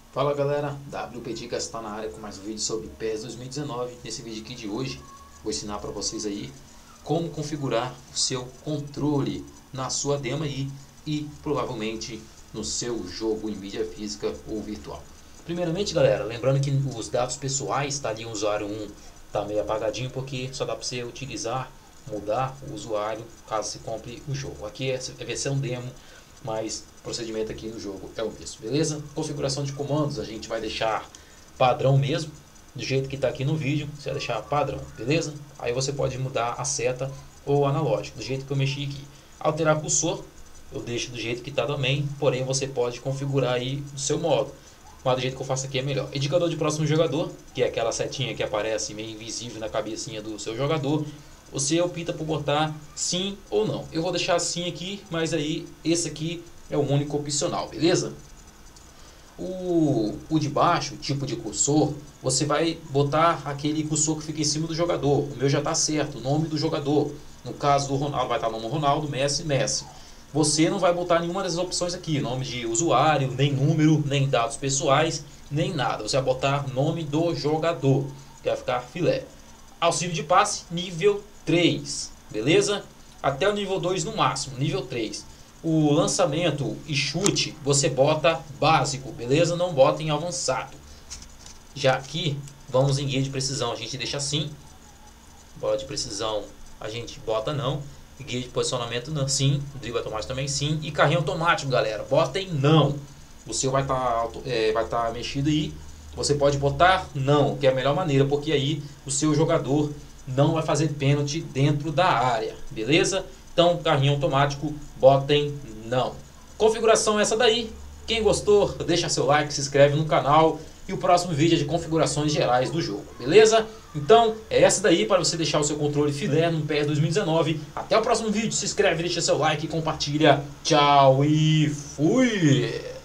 Fala galera, WP Dicas está na área com mais um vídeo sobre PES 2019. Nesse vídeo aqui de hoje vou ensinar para vocês aí como configurar o seu controle na sua demo aí e provavelmente no seu jogo em mídia física ou virtual. Primeiramente galera, lembrando que os dados pessoais, tá ali o usuário 1 tá meio apagadinho porque só dá para você utilizar, mudar o usuário caso você compre o jogo. Aqui é a versão demo, mas o procedimento aqui no jogo é o mesmo, beleza? Configuração de comandos a gente vai deixar padrão mesmo, do jeito que está aqui no vídeo, você vai deixar padrão, beleza? Aí você pode mudar a seta ou analógico, do jeito que eu mexi aqui. Alterar cursor, eu deixo do jeito que está também, porém você pode configurar aí do seu modo, mas do jeito que eu faço aqui é melhor. Indicador de próximo jogador, que é aquela setinha que aparece meio invisível na cabecinha do seu jogador. Você opta por botar sim ou não. Eu vou deixar sim aqui, mas aí esse aqui é o único opcional, beleza? O de baixo, tipo de cursor, você vai botar aquele cursor que fica em cima do jogador. O meu já está certo, o nome do jogador. No caso do Ronaldo vai estar o nome Ronaldo, Messi, Messi. Você não vai botar nenhuma dessas opções aqui, nome de usuário, nem número, nem dados pessoais, nem nada. Você vai botar nome do jogador, que vai ficar filé. Auxílio de passe, nível 3, beleza? Até o nível 2 no máximo, nível 3. O lançamento e chute você bota básico, beleza? Não bota em avançado. Já aqui, vamos em guia de precisão, a gente deixa assim. Bola de precisão a gente bota não. Guia de posicionamento não, sim. Drible automático também sim. E carrinho automático, galera, bota em não. O seu vai tá mexido aí. Você pode botar não, que é a melhor maneira, porque aí o seu jogador não vai fazer pênalti dentro da área, beleza? Então, carrinho automático, botem não. Configuração é essa daí. Quem gostou, deixa seu like, se inscreve no canal. E o próximo vídeo é de configurações gerais do jogo, beleza? Então, é essa daí para você deixar o seu controle filé no PES 2019. Até o próximo vídeo, se inscreve, deixa seu like e compartilha. Tchau e fui!